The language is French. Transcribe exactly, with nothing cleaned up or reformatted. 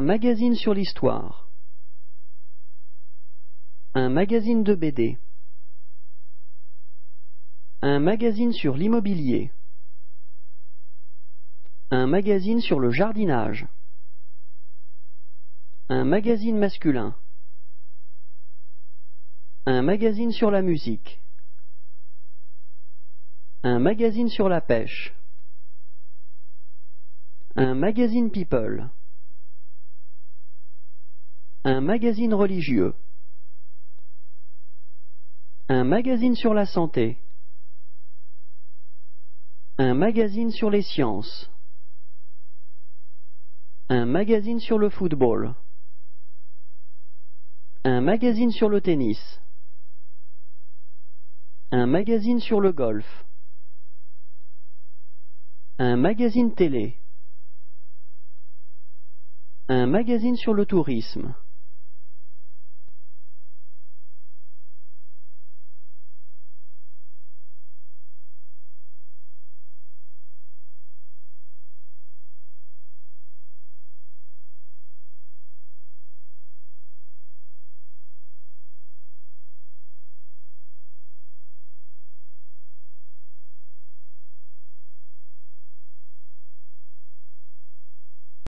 Un magazine sur l'histoire. Un magazine de B D. Un magazine sur l'immobilier. Un magazine sur le jardinage. Un magazine masculin. Un magazine sur la musique. Un magazine sur la pêche. Un magazine People. Un magazine religieux. Un magazine sur la santé. Un magazine sur les sciences. Un magazine sur le football. Un magazine sur le tennis. Un magazine sur le golf. Un magazine télé. Un magazine sur le tourisme.